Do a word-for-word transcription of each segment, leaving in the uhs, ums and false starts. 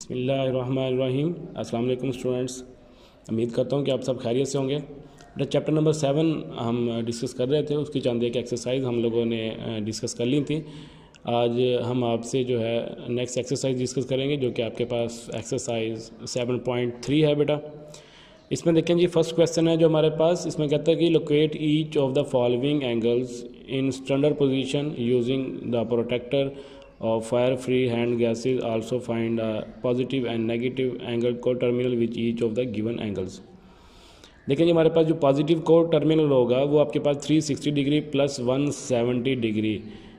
बिस्मिल्लाहिर्रहमानिर्रहीम। अस्सलाम वालेकुम स्टूडेंट्स, उम्मीद करता हूँ कि आप सब खैरियत से होंगे। बेटा चैप्टर नंबर सेवन हम डिस्कस कर रहे थे, उसकी चंद एक एक्सरसाइज हम लोगों ने डिस्कस कर ली थी। आज हम आपसे जो है नेक्स्ट एक्सरसाइज डिस्कस करेंगे, जो कि आपके पास एक्सरसाइज सेवन पॉइंट थ्री है। बेटा इसमें देखें जी, फर्स्ट क्वेश्चन है जो हमारे पास, इसमें कहता है कि locate each of the following angles in standard position using the protractor of fire free hand gases. Also find a positive and negative angle co-terminal with each of the given angles. देखें जी, हमारे पास जो positive को terminal होगा वो आपके पास three sixty degree plus one seventy degree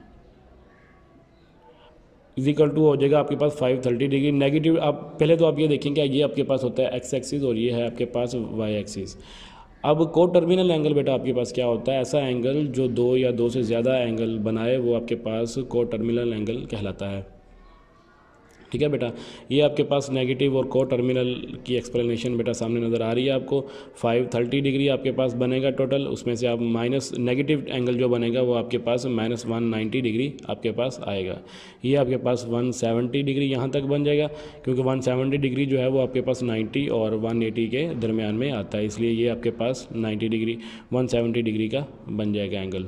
equal to हो जाएगा आपके पास फाइव थर्टी डिग्री। नेगेटिव आप पहले तो आप ये देखेंगे, ये आपके पास होता है एक्स एक्सिस और ये है आपके पास वाई एक्सिस। अब को टर्मिनल एंगल बेटा आपके पास क्या होता है? ऐसा एंगल जो दो या दो से ज़्यादा एंगल बनाए वो आपके पास को टर्मिनल एंगल कहलाता है। ठीक है बेटा, ये आपके पास नेगेटिव और को टर्मिनल की एक्सप्लेनेशन बेटा सामने नज़र आ रही है आपको। फाइव थर्टी डिग्री आपके पास बनेगा टोटल, उसमें से आप माइनस नेगेटिव एंगल जो बनेगा वो आपके पास माइनस वन नाइन्टी डिग्री आपके पास आएगा। ये आपके पास वन सेवेंटी डिग्री यहाँ तक बन जाएगा, क्योंकि वन सेवेंटी डिग्री जो है वो आपके पास नाइन्टी और वन एटी के दरमियान में आता है, इसलिए ये आपके पास ninety degree one seventy degree का बन जाएगा एंगल।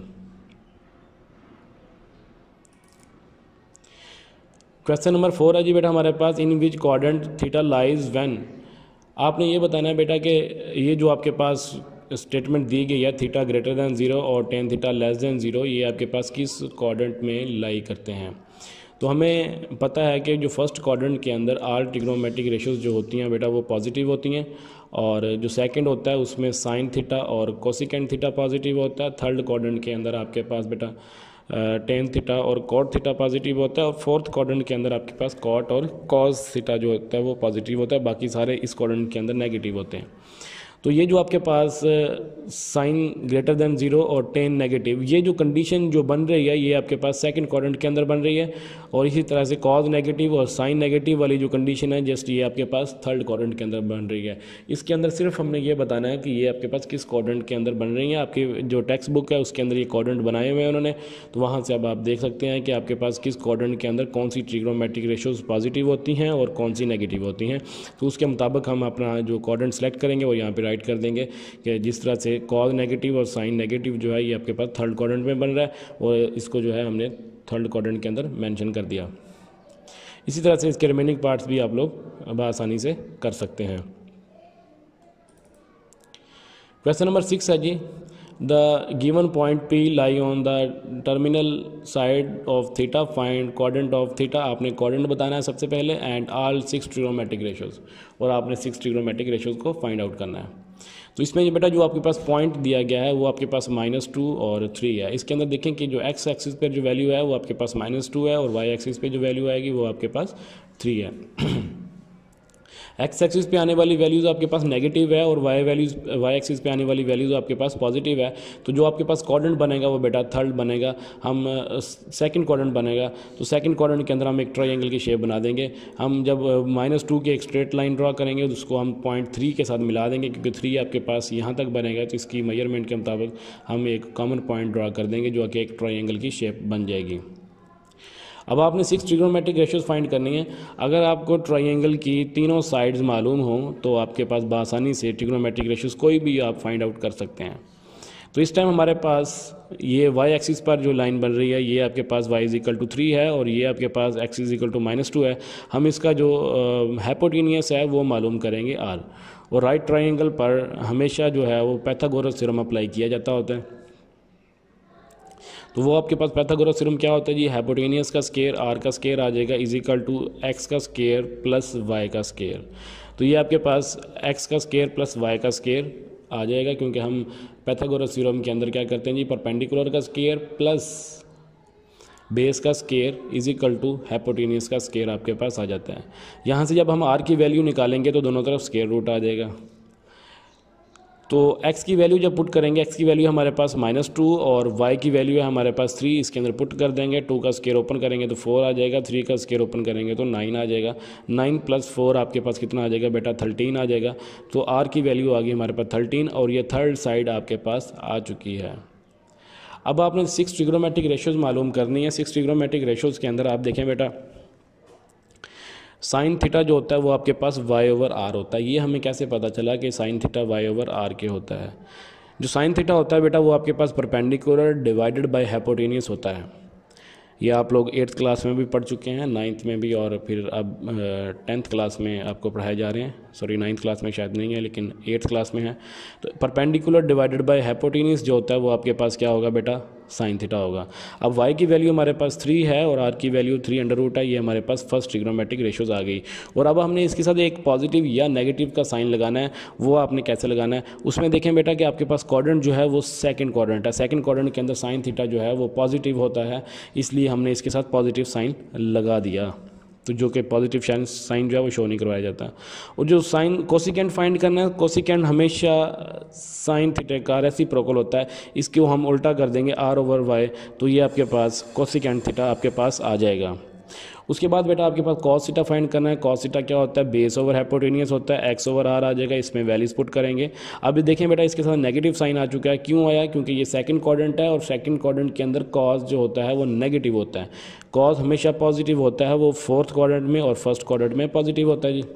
क्वेश्चन नंबर फोर है जी बेटा हमारे पास, in which quadrant theta lies when. आपने ये बताना है बेटा कि ये जो आपके पास स्टेटमेंट दी गई है, थीटा ग्रेटर दैन ज़ीरो और tan theta less than zero, ये आपके पास किस क्वाड्रेंट में लाई करते हैं। तो हमें पता है कि जो फर्स्ट क्वाड्रेंट के अंदर आल ट्रिग्नोमेट्रिक रेशियोज जो होती हैं बेटा वो पॉजिटिव होती हैं, और जो सेकंड होता है उसमें साइन थीटा और कोसिकेंट थीटा पॉजिटिव होता है। थर्ड क्वाड्रेंट के अंदर आपके पास बेटा टेन थीटा और कॉट थीटा पॉजिटिव होता है, और फोर्थ क्वाड्रेंट के अंदर आपके पास कॉट और कॉस थीटा जो होता है वो पॉजिटिव होता है। बाकी सारे इस क्वाड्रेंट के अंदर नेगेटिव होते हैं। तो ये जो आपके पास साइन ग्रेटर देन ज़ीरो और टेन नेगेटिव, ये जो कंडीशन जो बन रही है ये आपके पास सेकंड क्वाड्रेंट के अंदर बन रही है, और इसी तरह से कॉज नेगेटिव और साइन नेगेटिव वाली जो कंडीशन है जस्ट ये आपके पास थर्ड क्वाड्रेंट के अंदर बन रही है। इसके अंदर सिर्फ हमने ये बताना है कि ये आपके पास किस क्वाड्रेंट के अंदर बन रही है। आपकी जो टेक्स्ट बुक है उसके अंदर ये क्वाड्रेंट बनाए हुए हैं उन्होंने, तो वहाँ से अब आप देख सकते हैं कि आपके पास किस क्वाड्रेंट के अंदर कौन सी ट्रिग्नोमेट्रिक रेशियोज पॉजिटिव होती हैं और कौन सी नेगेटिव होती हैं। तो उसके मुताबिक हम अपना जो क्वाड्रेंट सेलेक्ट करेंगे वो यहाँ पर राइट कर देंगे कि जिस तरह से कॉज नेगेटिव और साइन नेगेटिव जो है ये आपके पास थर्ड क्वाड्रेंट में बन रहा है, और इसको जो है हमने थर्ड क्वाड्रेंट के अंदर मेंशन कर दिया। इसी तरह से इसके रिमेनिंग पार्ट्स भी आप लोग अब आसानी से कर सकते हैं। क्वेश्चन नंबर सिक्स है जी, the given point P lie on the terminal side of theta, find quadrant of theta. आपने क्वाड्रेंट बताना है सबसे पहले, and all six trigonometric ratios, और आपने सिक्स ट्रिग्नोमेट्रिक रेशियोज को फाइंड आउट करना है। तो इसमें बेटा जो आपके पास पॉइंट दिया गया है वो आपके पास माइनस टू और थ्री है। इसके अंदर देखें कि जो एक्स एक्सिस पर जो वैल्यू है वो आपके पास माइनस टू है, और वाई एक्सिस पे जो वैल्यू आएगी वो आपके पास थ्री है। एक्स एक्सिस पे आने वाली वैल्यूज़ आपके पास नेगेटिव है, और वाई वैल्यूज वाई एक्सिस पे आने वाली वैल्यूज़ आपके पास पॉजिटिव है। तो जो आपके पास क्वाड्रेंट बनेगा वो बेटा थर्ड बनेगा, हम सेकंड क्वाड्रेंट बनेगा। तो सेकंड क्वाड्रेंट के अंदर हम एक ट्रायंगल की शेप बना देंगे। हम जब माइनस टू की एक स्ट्रेट लाइन ड्रा करेंगे तो उसको हम पॉइंट थ्री के साथ मिला देंगे, क्योंकि थ्री आपके पास यहाँ तक बनेगा, तो इसकी मेजरमेंट के मुताबिक हम एक कॉमन पॉइंट ड्रा कर देंगे जो कि एक ट्रायंगल की शेप बन जाएगी। अब आपने सिक्स ट्रिग्नोमेट्रिक रेशियोज फाइंड करनी है। अगर आपको ट्रायंगल की तीनों साइड्स मालूम हो तो आपके पास बआसानी से ट्रिग्नोमेट्रिक रेशियोज कोई भी आप फाइंड आउट कर सकते हैं। तो इस टाइम हमारे पास ये वाई एक्सिस पर जो लाइन बन रही है ये आपके पास Y is equal to three है, और ये आपके पास X is equal to minus two है। हम इसका जो हाइपोटेनियस है वो मालूम करेंगे आर, और राइट ट्रायंगल पर हमेशा जो है वो पाइथागोरस थ्योरम अप्लाई किया जाता होता है। तो वो आपके पास पाइथागोरस थ्योरम क्या होता है जी, हाइपोटेनियस का स्केयर आर का स्केयर आ जाएगा इज इक्वल टू एक्स का स्केयर प्लस वाई का स्केयर। तो ये आपके पास एक्स का स्केयर प्लस वाई का स्केयर आ जाएगा, क्योंकि हम पाइथागोरस थ्योरम के अंदर क्या करते हैं जी, परपेंडिकुलर का स्केयर प्लस बेस का square is equal to hypotenuse का स्केयर आपके पास आ जाता है। यहाँ से जब हम आर की वैल्यू निकालेंगे तो दोनों तरफ स्केयर रूट आ जाएगा। तो x की वैल्यू जब पुट करेंगे, x की वैल्यू हमारे पास माइनस टू और y की वैल्यू है हमारे पास थ्री, इसके अंदर पुट कर देंगे। टू का स्केयर ओपन करेंगे तो फोर आ जाएगा, थ्री का स्केयर ओपन करेंगे तो नाइन आ जाएगा। नाइन प्लस फोर आपके पास कितना आ जाएगा बेटा, थर्टीन आ जाएगा। तो r की वैल्यू आ गई हमारे पास थर्टीन, और ये थर्ड साइड आपके पास आ चुकी है। अब आपने सिक्स ट्रिग्नोमेट्रिक रेशियोज मालूम करनी है। सिक्स ट्रिग्नोमेट्रिक रेशियोज के अंदर आप देखें बेटा, साइन थीटा जो होता है वो आपके पास वाई ओवर आर होता है। ये हमें कैसे पता चला कि sine theta Y over R के होता है? जो साइन थीटा होता है बेटा वो आपके पास परपेंडिकुलर डिवाइडेड बाय हाइपोटेनियस होता है। ये आप लोग एट्थ क्लास में भी पढ़ चुके हैं, नाइन्थ में भी, और फिर अब टेंथ क्लास में आपको पढ़ाए जा रहे हैं। सॉरी नाइन्थ क्लास में शायद नहीं है, लेकिन एट्थ क्लास में है। तो परपेंडिकुलर डिवाइडेड बाय हाइपोटेनियस जो होता है वो आपके पास क्या होगा बेटा? साइन थीटा होगा। अब y की वैल्यू हमारे पास थ्री है और r की वैल्यू थ्री अंडर रूट है। ये हमारे पास फर्स्ट ट्रिग्नोमेट्रिक रेशियोज आ गई। और अब हमने इसके साथ एक पॉजिटिव या नेगेटिव का साइन लगाना है। वो आपने कैसे लगाना है? उसमें देखें बेटा कि आपके पास क्वाड्रेंट जो है वो सेकंड क्वाड्रेंट है। सेकंड क्वाड्रेंट के अंदर साइन थीटा जो है वो पॉजिटिव होता है, इसलिए हमने इसके साथ पॉजिटिव साइन लगा दिया। तो जो कि पॉजिटिव साइन जो है वो शो नहीं करवाया जाता। और जो साइन कोसिकेंट फाइंड करना है, कोसिकेंट हमेशा साइन थीटा का रेसिप्रोकल होता है। इसको हम उल्टा कर देंगे आर ओवर वाई, तो ये आपके पास कोसिकेंट थीटा आपके पास आ जाएगा। उसके बाद बेटा आपके पास कॉस थीटा फाइंड करना है। कॉस थीटा क्या होता है? बेस ओवर हाइपोटेनियस होता है, एक्स ओवर आर आ जाएगा। इसमें वैल्यूज पुट करेंगे। अब देखें बेटा इसके साथ नेगेटिव साइन आ चुका है। क्यों आया? क्योंकि ये सेकंड क्वाड्रेंट है और सेकंड क्वाड्रेंट के अंदर कॉस जो होता है वो नेगेटिव होता है। कॉस हमेशा पॉजिटिव होता है, वो फोर्थ क्वाड्रेंट में और फर्स्ट क्वाड्रेंट में पॉजिटिव होता है जी।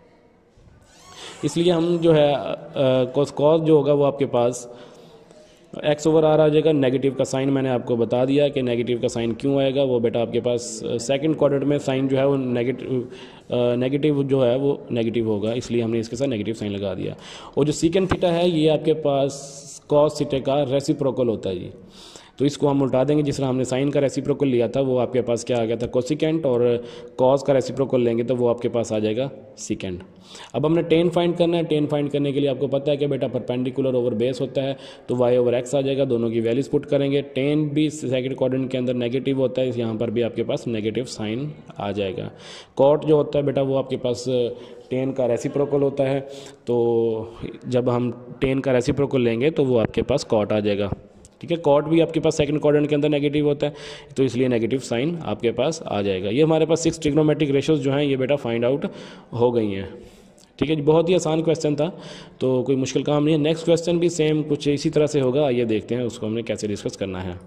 इसलिए हम जो है कॉस कॉस जो होगा वो आपके पास एक्स ओवर आर आ जाएगा। नेगेटिव का साइन मैंने आपको बता दिया कि नेगेटिव का साइन क्यों आएगा। वो बेटा आपके पास सेकंड क्वाड्रेंट में साइन जो है वो नेगेटिव नेगेटिव जो है वो नेगेटिव होगा, इसलिए हमने इसके साथ नेगेटिव साइन लगा दिया। और जो सीकेंड थीटा है ये आपके पास कॉस थीटा का रेसिप्रोकल होता है जी। तो इसको हम उल्टा देंगे। जिस तरह हमने साइन का रेसिप्रोकल लिया था वो आपके पास क्या आ गया था? कोसिकेंट। और कॉस का रेसिप्रोकल लेंगे तो वो आपके पास आ जाएगा सीकेंट। अब हमने टेन फाइंड करना है। टेन फाइंड करने के लिए आपको पता है कि बेटा परपेंडिकुलर ओवर बेस होता है, तो वाई ओवर एक्स आ जाएगा। दोनों की वैल्यूज पुट करेंगे। टेन भी सेकंड क्वाड्रेंट के अंदर नेगेटिव होता है, यहाँ पर भी आपके पास नेगेटिव साइन आ जाएगा। कॉट जो होता है बेटा वो आपके पास टेन का रेसिप्रोकल होता है, तो जब हम टेन का रेसिप्रोकल लेंगे तो वो आपके पास कॉट आ जाएगा। ठीक है, कॉट भी आपके पास सेकंड क्वाड्रेंट के अंदर नेगेटिव होता है, तो इसलिए नेगेटिव साइन आपके पास आ जाएगा। ये हमारे पास सिक्स ट्रिग्नोमेट्रिक रेशियोज जो हैं ये बेटा फाइंड आउट हो गई हैं। ठीक है जी, बहुत ही आसान क्वेश्चन था, तो कोई मुश्किल काम नहीं है। नेक्स्ट क्वेश्चन भी सेम कुछ इसी तरह से होगा। आइए देखते हैं उसको हमने कैसे डिस्कस करना है।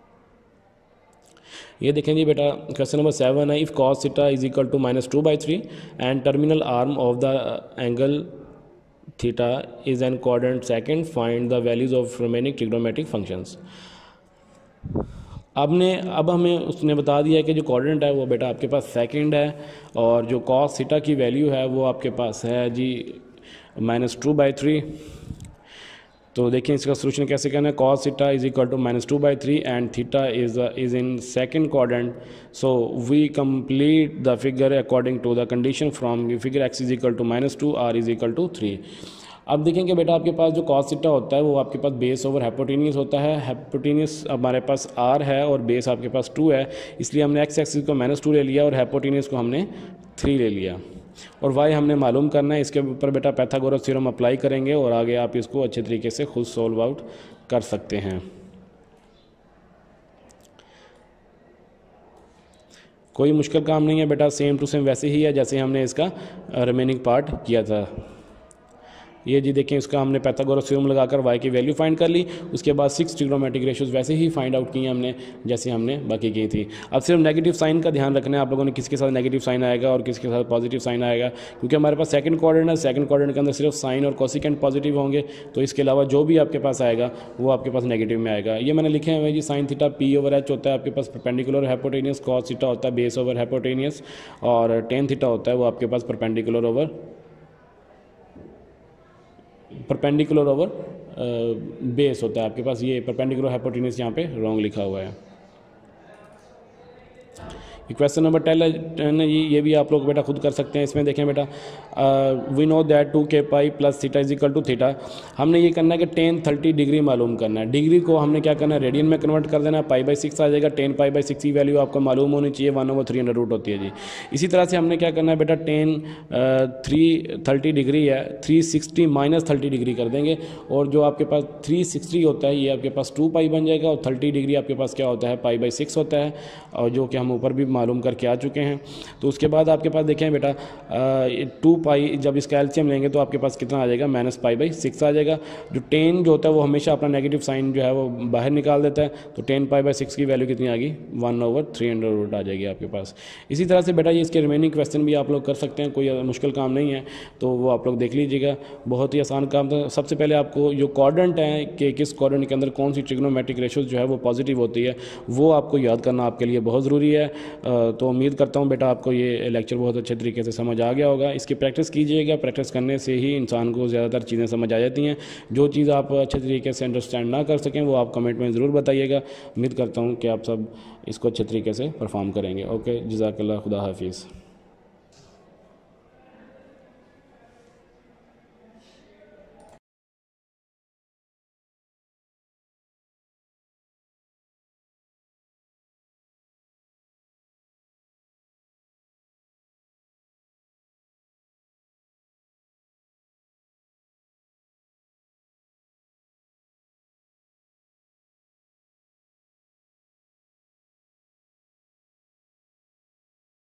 ये देखें जी बेटा, क्वेश्चन नंबर सेवन है। If cos theta is equal to minus two by three and terminal arm of the angle theta is an quadrant second, find the values of remaining trigonometric functions. अब ने अब हमें उसने बता दिया कि जो क्वाड्रेंट है वो बेटा आपके पास सेकंड है, और जो कॉस थीटा की वैल्यू है वो आपके पास है जी माइनस टू बाई थ्री। तो देखिए इसका सोल्यूशन कैसे करना है। Cos theta is equal to minus two by three and theta is is in second quadrant, so we complete the figure according to the condition from figure X is equal to minus two, R is equal to three. अब देखेंगे बेटा आपके पास जो cos theta होता है वो आपके पास base over hypotenuse होता है। हाइपोटेनियस हमारे पास आर है और बेस आपके पास टू है, इसलिए हमने एक्स एक्सिस को माइनस टू ले लिया और हाइपोटेनियस को हमने थ्री ले लिया। और वाई हमने मालूम करना है। इसके ऊपर बेटा पैथागोरस थ्योरम अप्लाई करेंगे और आगे आप इसको अच्छे तरीके से खुद सोल्व आउट कर सकते हैं। कोई मुश्किल काम नहीं है बेटा, सेम टू सेम वैसे ही है जैसे हमने इसका रिमेनिंग पार्ट किया था। ये जी देखें, इसका हमने पैथागोरस थ्योरम लगाकर y की वैल्यू फाइंड कर ली। उसके बाद सिक्स ट्रिग्नोमेट्रिक रेशियोज वैसे ही फाइंड आउट किए हमने जैसे हमने बाकी की थी। अब सिर्फ नेगेटिव साइन का ध्यान रखना है आप लोगों ने, किसके साथ नेगेटिव साइन आएगा और किसके साथ पॉजिटिव साइन आएगा, क्योंकि हमारे पास सेकंड क्वाड्रेंट है। सेकंड क्वाड्रेंट के अंदर सिर्फ साइन और कोसिकेंट पॉजिटिव होंगे, तो इसके अलावा जो भी आपके पास आएगा वो आपके पास नेगेटिव में आएगा। ये मैंने लिखे हुए जी, sine theta P over H होता है आपके पास परपेंडिकुलर हाइपोटेनियस, कॉस थीटा होता है बेस ओवर हाइपोटेनियस, और टेन थीटा होता है वो आपके पास perpendicular over perpendicular over base होता है आपके पास। ये परपेंडिकुलर हाइपोटेन्यूज यहाँ पे रॉन्ग लिखा हुआ है। क्वेश्चन नंबर टेन है ये ये भी आप लोग बेटा खुद कर सकते हैं। इसमें देखें बेटा, we know that two K pi plus theta is equal to theta. हमने ये करना है कि टेन थर्टी डिग्री मालूम करना है। डिग्री को हमने क्या करना है, रेडियन में कन्वर्ट कर देना है। पाई बाई सिक्स आ जाएगा। टेन पाई बाई सिक्स की वैल्यू आपको मालूम होनी चाहिए, one over three hundred root होती है जी। इसी तरह से हमने क्या करना है बेटा, टेन थ्री थर्टी डिग्री है, three sixty minus thirty degree कर देंगे, और जो आपके पास थ्री सिक्सटी होता है ये आपके पास टू पाई बन जाएगा, और थर्टी डिग्री आपके पास क्या होता है, पाई बाई सिक्स होता है, और जो कि हम ऊपर भी मालूम करके आ चुके हैं। तो उसके बाद आपके पास देखें बेटा टू पाई जब इसका एलसीएम लेंगे तो आपके पास कितना आ जाएगा, माइनस पाई बाई सिक्स आ जाएगा। जो टेन जो होता है वो हमेशा अपना नेगेटिव साइन जो है वो बाहर निकाल देता है, तो टेन पाई बाई सिक्स की वैल्यू कितनी आ गई, one over three hundred root आ जाएगी आपके पास। इसी तरह से बेटा ये इसके रिमेनिंग क्वेश्चन भी आप लोग कर सकते हैं, कोई मुश्किल काम नहीं है, तो वो आप लोग देख लीजिएगा, बहुत ही आसान काम था। सबसे पहले आपको जो क्वाड्रेंट है कि किस क्वाड्रेंट के अंदर कौन सी ट्रिग्नोमेट्रिक रेशोज जो है वो पॉजिटिव होती है, वो आपको याद करना आपके लिए बहुत ज़रूरी है। तो उम्मीद करता हूँ बेटा आपको ये लेक्चर बहुत अच्छे तरीके से समझ आ गया होगा। इसकी प्रैक्टिस कीजिएगा, प्रैक्टिस करने से ही इंसान को ज़्यादातर चीज़ें समझ आ जाती हैं। जो चीज़ आप अच्छे तरीके से अंडरस्टैंड ना कर सकें वो आप कमेंट में ज़रूर बताइएगा। उम्मीद करता हूँ कि आप सब इसको अच्छे तरीके से परफॉर्म करेंगे। ओके, जज़ाकल्लाह, खुदा हाफिज़।